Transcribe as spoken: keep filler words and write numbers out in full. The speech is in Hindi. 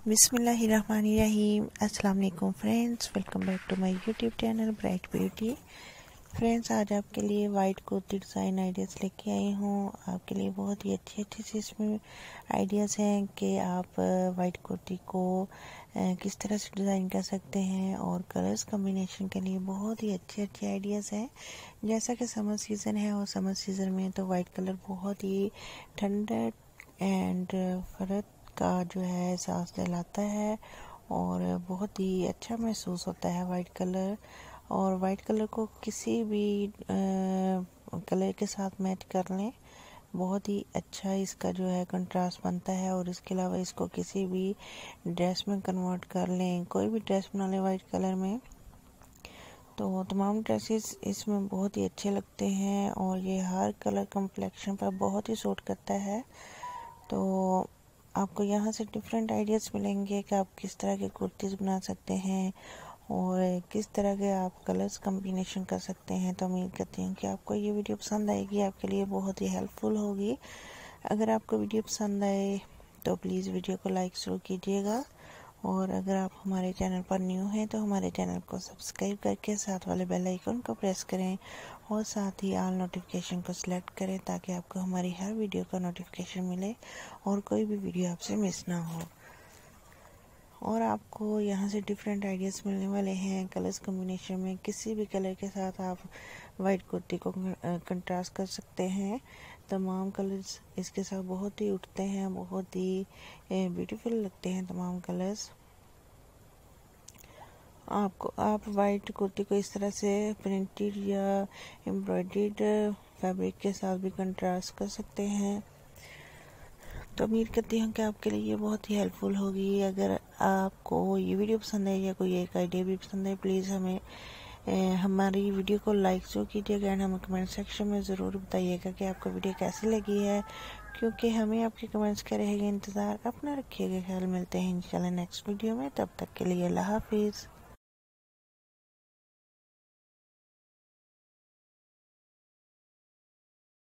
बिस्मिल्लाहिर्रहमानिर्रहीम। अस्सलाम वालेकुम friends, welcome back to my YouTube channel Bright Beauty. Friends, आज आपके लिए वाइट कुर्ती डिज़ाइन आइडियाज़ लेके आई हूँ। आपके लिए बहुत ही अच्छे अच्छे से इसमें आइडियाज़ हैं कि आप वाइट कुर्ती को किस तरह से डिज़ाइन कर सकते हैं, और कलर्स कम्बिनेशन के लिए बहुत ही अच्छे अच्छे आइडियाज़ हैं। जैसा कि समर सीज़न है, और समर सीज़न में तो वाइट कलर बहुत ही ठंडा एंड फरत का जो है एहसास दिलाता है, और बहुत ही अच्छा महसूस होता है वाइट कलर। और वाइट कलर को किसी भी कलर के साथ मैच कर लें, बहुत ही अच्छा इसका जो है कंट्रास्ट बनता है। और इसके अलावा इसको किसी भी ड्रेस में कन्वर्ट कर लें, कोई भी ड्रेस बना लें वाइट कलर में, तो तमाम ड्रेसेस इसमें बहुत ही अच्छे लगते हैं। और ये हर कलर कम्प्लेक्शन पर बहुत ही सूट करता है। तो आपको यहाँ से डिफरेंट आइडियाज़ मिलेंगे कि आप किस तरह के कुर्तीज़ बना सकते हैं, और किस तरह के आप कलर्स कम्बिनेशन कर सकते हैं। तो उम्मीद करती हूँ कि आपको ये वीडियो पसंद आएगी, आपके लिए बहुत ही हेल्पफुल होगी। अगर आपको वीडियो पसंद आए तो प्लीज़ वीडियो को लाइक ज़रूर कीजिएगा, और अगर आप हमारे चैनल पर न्यू हैं तो हमारे चैनल को सब्सक्राइब करके साथ वाले बेल आइकन को प्रेस करें, और साथ ही ऑल नोटिफिकेशन को सिलेक्ट करें, ताकि आपको हमारी हर वीडियो का नोटिफिकेशन मिले और कोई भी वीडियो आपसे मिस ना हो। और आपको यहाँ से डिफरेंट आइडियाज़ मिलने वाले हैं कलर्स कम्बिनेशन में। किसी भी कलर के साथ आप वाइट कुर्ती को कंट्रास्ट कर सकते हैं। तमाम कलर्स इसके साथ बहुत ही उठते हैं, बहुत ही ब्यूटीफुल लगते हैं तमाम कलर्स। आपको आप वाइट कुर्ती को इस तरह से प्रिंटेड या एम्ब्रॉयडर्ड फैब्रिक के साथ भी कंट्रास्ट कर सकते हैं। तो उम्मीद करती हूँ कि आपके लिए ये बहुत ही हेल्पफुल होगी। अगर आपको ये वीडियो पसंद है या कोई एक आइडिया भी पसंद है, प्लीज़ हमें ए, हमारी वीडियो को लाइक ज़रूर कीजिएगा, एंड हमें कमेंट सेक्शन में ज़रूर बताइएगा कि आपको वीडियो कैसी लगी है, क्योंकि हमें आपके कमेंट्स का रहेगा इंतज़ार। अपना रखिएगा ख्याल, मिलते हैं इंशाल्लाह नेक्स्ट वीडियो में। तब तक के लिए अल्लाह हाफिज़।